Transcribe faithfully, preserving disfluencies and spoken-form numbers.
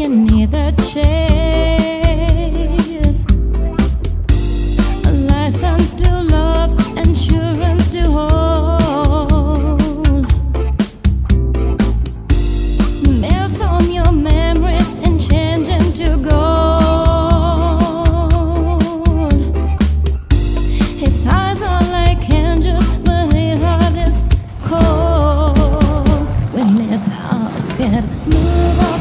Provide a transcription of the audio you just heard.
you need the chase. A license to love, insurance to hold. Melts on your memories and change them to gold. His eyes are like angels, but his heart is cold. When it hearts get smooth